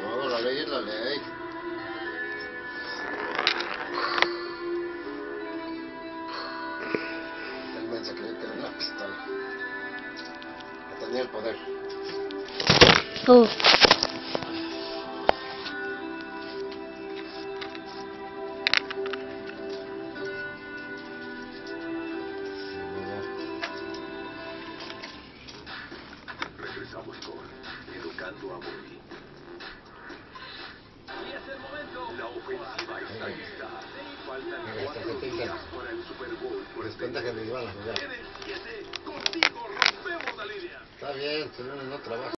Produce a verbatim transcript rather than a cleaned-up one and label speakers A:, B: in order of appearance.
A: No, la ley es la ley. El men se cree que era una pistola. Que tenía el poder.
B: Tú.
C: Regresamos con Educando a Bobby. Y es el momento. La ofensiva está lista. Faltan cuatro días para el Super Bowl.
A: Pues cuenta que me iban a jugar.
C: Contigo rompemos la línea.
A: Está bien, si no, no trabaja.